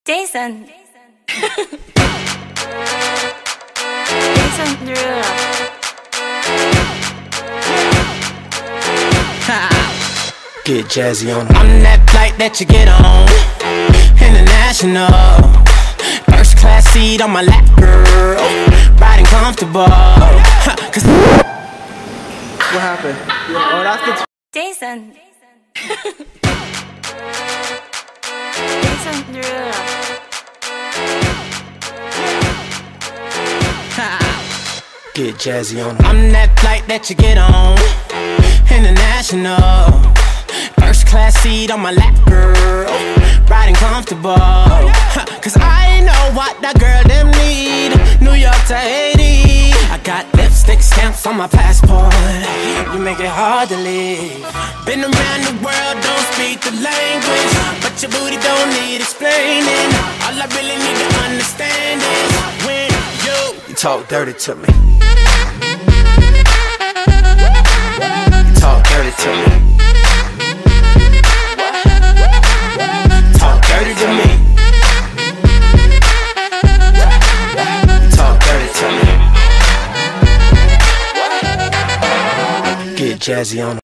Jason. Jason Derulo. Get jazzy on. I'm that flight that you get on, international. First class seat on my lap, girl. Riding comfortable. What happened? Oh, that's the Jason. Jason Derulo. Get jazzy on. I'm that flight that you get on, international. First class seat on my lap, girl. Riding comfortable. Cause I know what that girl them need. New York to Haiti. I got lipstick stamps on my passport. You make it hard to leave. Been around the world, don't speak the language, but your booty don't need explaining. All I really need to understand is when you talk dirty to me. You talk dirty to me. Talk dirty to me. Talk dirty to me. Get jazzy on.